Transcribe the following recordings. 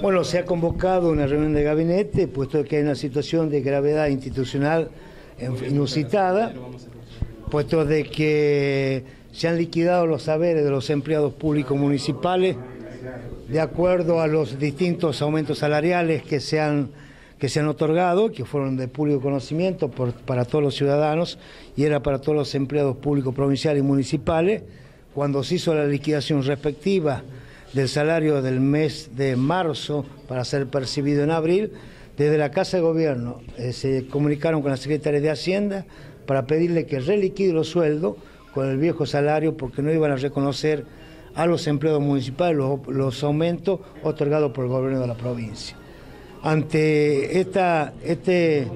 Bueno, se ha convocado una reunión de gabinete, puesto que hay una situación de gravedad institucional inusitada, puesto de que se han liquidado los saberes de los empleados públicos municipales de acuerdo a los distintos aumentos salariales que se han otorgado, que fueron de público conocimiento para todos los ciudadanos y era para todos los empleados públicos provinciales y municipales. Cuando se hizo la liquidación respectiva del salario del mes de marzo para ser percibido en abril, desde la Casa de Gobierno se comunicaron con la Secretaría de Hacienda para pedirle que reliquide los sueldos con el viejo salario porque no iban a reconocer a los empleados municipales los aumentos otorgados por el gobierno de la provincia. Ante este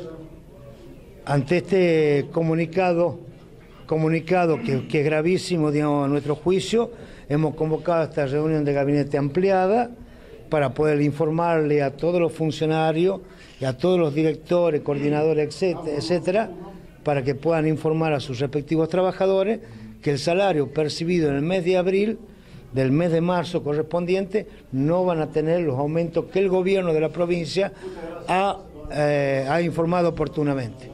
comunicado que es gravísimo, digamos, a nuestro juicio, hemos convocado esta reunión de gabinete ampliada para poder informarle a todos los funcionarios y a todos los directores, coordinadores, etcétera, para que puedan informar a sus respectivos trabajadores que el salario percibido en el mes de abril, del mes de marzo correspondiente, no van a tener los aumentos que el gobierno de la provincia ha informado oportunamente.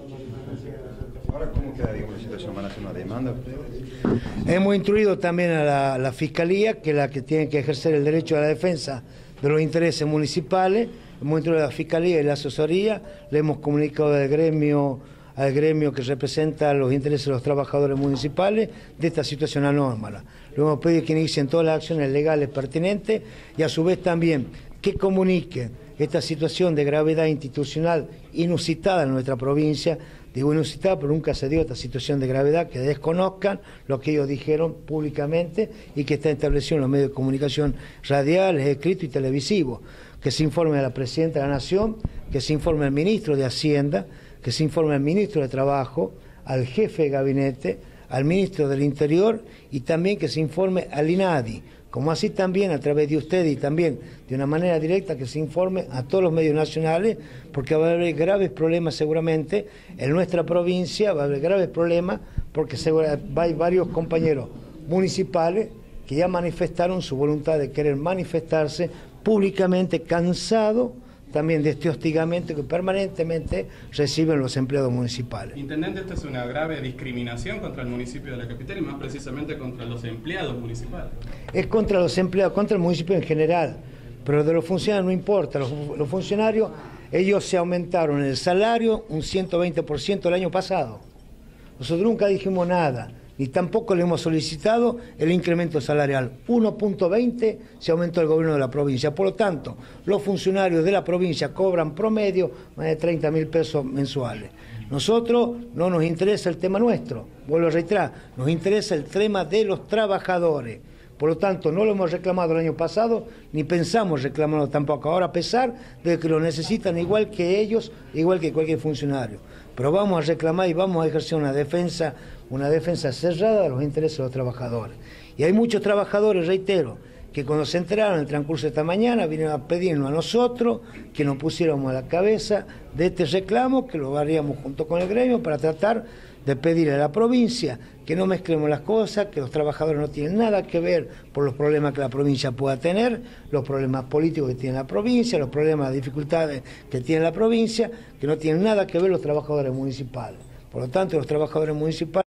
Ahora, ¿cómo queda la situación? ¿Van a hacer una demanda ustedes? Hemos instruido también a la Fiscalía, que es la que tiene que ejercer el derecho a la defensa de los intereses municipales. Hemos instruido a la Fiscalía y la asesoría, le hemos comunicado al gremio que representa los intereses de los trabajadores municipales de esta situación anómala. Le hemos pedido que inicien todas las acciones legales pertinentes y a su vez también que comuniquen esta situación de gravedad institucional inusitada en nuestra provincia. Digo inusitada, pero nunca se dio esta situación de gravedad, que desconozcan lo que ellos dijeron públicamente y que está establecido en los medios de comunicación radiales, escritos y televisivos. Que se informe a la Presidenta de la Nación, que se informe al Ministro de Hacienda, que se informe al Ministro de Trabajo, al Jefe de Gabinete, al Ministro del Interior y también que se informe al INADI, como así también a través de ustedes y también de una manera directa que se informe a todos los medios nacionales, porque va a haber graves problemas seguramente en nuestra provincia, va a haber graves problemas porque hay varios compañeros municipales que ya manifestaron su voluntad de querer manifestarse públicamente, cansados también de este hostigamiento que permanentemente reciben los empleados municipales. Intendente, esta es una grave discriminación contra el municipio de la capital y más precisamente contra los empleados municipales. Es contra los empleados, contra el municipio en general, pero de los funcionarios no importa. Los funcionarios, ellos se aumentaron el salario un 120% el año pasado. Nosotros nunca dijimos nada, ni tampoco le hemos solicitado el incremento salarial. 1.20 se aumentó el gobierno de la provincia. Por lo tanto, los funcionarios de la provincia cobran promedio más de 30.000 pesos mensuales. Nosotros no nos interesa el tema nuestro, vuelvo a reiterar, nos interesa el tema de los trabajadores. Por lo tanto, no lo hemos reclamado el año pasado, ni pensamos reclamarlo tampoco ahora, a pesar de que lo necesitan igual que ellos, igual que cualquier funcionario. Pero vamos a reclamar y vamos a ejercer una defensa cerrada de los intereses de los trabajadores. Y hay muchos trabajadores, reitero, que cuando se enteraron en el transcurso de esta mañana vinieron a pedirnos a nosotros que nos pusiéramos a la cabeza de este reclamo, que lo haríamos junto con el gremio para tratar de pedirle a la provincia que no mezclemos las cosas, que los trabajadores no tienen nada que ver por los problemas que la provincia pueda tener, los problemas políticos que tiene la provincia, los problemas, las dificultades que tiene la provincia, que no tienen nada que ver los trabajadores municipales. Por lo tanto, los trabajadores municipales